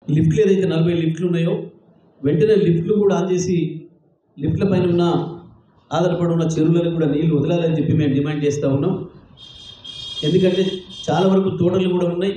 లిఫ్ట్లు ఏదైతే 40 లిఫ్ట్లు ఉన్నాయో వెంటనే లిఫ్ట్లు కూడా ఆన్ చేసి లిఫ్ట్ల పైన ఉన్న ఆధారపడి ఉన్న చెరువులను కూడా నీళ్లు వదలాలని చెప్పి మేము డిమాండ్ చేస్తూ ఉన్నాం. ఎందుకంటే చాలా వరకు తోటలు కూడా ఉన్నాయి.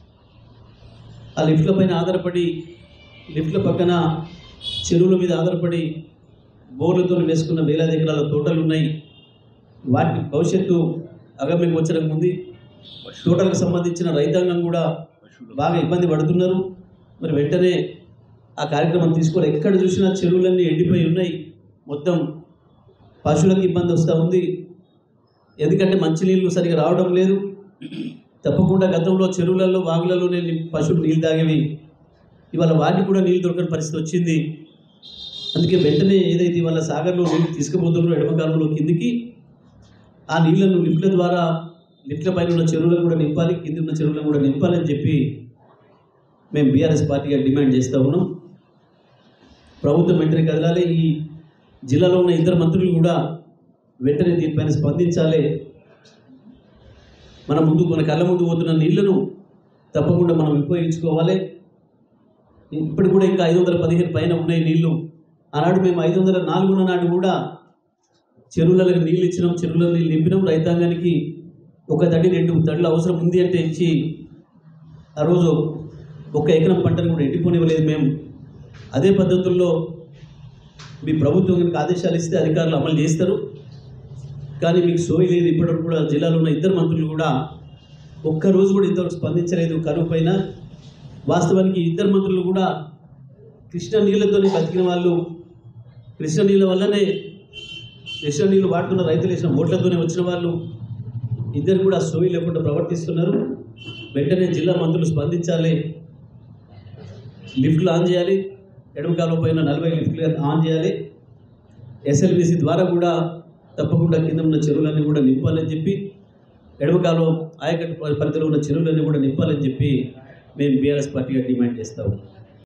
ఆ లిఫ్ట్ల పైన ఆధారపడి లిఫ్ట్ల పక్కన చెరువుల మీద ఆధారపడి బోర్లతో వేసుకున్న వేలాది ఎకరాల తోటలు ఉన్నాయి. వాటి భవిష్యత్తు అగమ్య గోచరంగా ఉంది. తోటలకు సంబంధించిన రైతాంగం కూడా బాగా ఇబ్బంది పడుతున్నారు. మరి వెంటనే ఆ కార్యక్రమం తీసుకోవాలి. ఎక్కడ చూసినా చెరువులన్నీ ఎండిపోయి ఉన్నాయి. మొత్తం పశువులకు ఇబ్బంది వస్తూ ఉంది. ఎందుకంటే మంచినీళ్ళు సరిగా రావడం లేదు. తప్పకుండా గతంలో చెరువులలో వాగులలోనే పశువులు నీళ్ళు తాగేవి. ఇవాళ వాటికి కూడా నీళ్ళు దొరకని పరిస్థితి వచ్చింది. అందుకే వెంటనే ఏదైతే ఇవాళ సాగర్లో నీళ్ళు తీసుకుపోతున్నారో ఎడమ కాలంలో కిందికి ఆ నీళ్లను లిఫ్ట్ల ద్వారా లిఫ్ట్ల పైన ఉన్న చెరువులను కూడా నింపాలి, కింది ఉన్న చెరువులను కూడా నింపాలని చెప్పి మేము బీఆర్ఎస్ పార్టీగా డిమాండ్ చేస్తూ ఉన్నాం. ప్రభుత్వం వెంటనే కదలాలి. ఈ జిల్లాలో ఉన్న ఇద్దరు మంత్రులు కూడా వెంటనే దీనిపైన స్పందించాలి. మన కళ్ళ ముందు పోతున్న నీళ్లను తప్పకుండా మనం ఉపయోగించుకోవాలి. ఇప్పుడు కూడా ఇంకా 515 పైన ఉన్నాయి నీళ్లు. ఆనాడు మేము 504 నాడు కూడా చెరువులకు నీళ్ళు ఇచ్చినాం, చెరువుల నీళ్ళు నింపినాం. రైతాంగానికి ఒక తడి 2 తడులు అవసరం ఉంది అంటే ఇచ్చి ఆ రోజు 1 ఎకరం పంటను కూడా ఎండిపోనివ్వలేదు మేము. అదే పద్ధతుల్లో మీ ప్రభుత్వం కనుక ఆదేశాలు ఇస్తే అధికారులు అమలు చేస్తారు. కానీ మీకు సోయి లేదు. ఇప్పటివరకు కూడా జిల్లాలో ఉన్న ఇద్దరు మంత్రులు కూడా ఒక్కరోజు కూడా ఇంతవరకు స్పందించలేదు కరువు పైన. వాస్తవానికి ఇద్దరు మంత్రులు కూడా కృష్ణ నీళ్ళతోనే బతికిన వాళ్ళు, కృష్ణ నీళ్ళ వల్లనే కృష్ణ నీళ్ళు వాడుతున్న రైతులు వేసిన ఓట్లతోనే వచ్చిన వాళ్ళు. ఇద్దరు కూడా సోయి లేకుండా ప్రవర్తిస్తున్నారు. వెంటనే జిల్లా మంత్రులు స్పందించాలి. లిఫ్ట్లు ఆన్ చేయాలి. ఎడమ కాలువ పైన 40 లిఫ్ట్లు ఆన్ చేయాలి. ఎస్ఎల్బీసీ ద్వారా కూడా తప్పకుండా కింద ఉన్న చెరువులన్నీ కూడా నింపాలని చెప్పి, ఎడమ కాలువ ఆయకట్టు పరిధిలో ఉన్న చెరువులన్నీ కూడా నింపాలని చెప్పి మేము బీఆర్ఎస్ పార్టీగా డిమాండ్ చేస్తాము.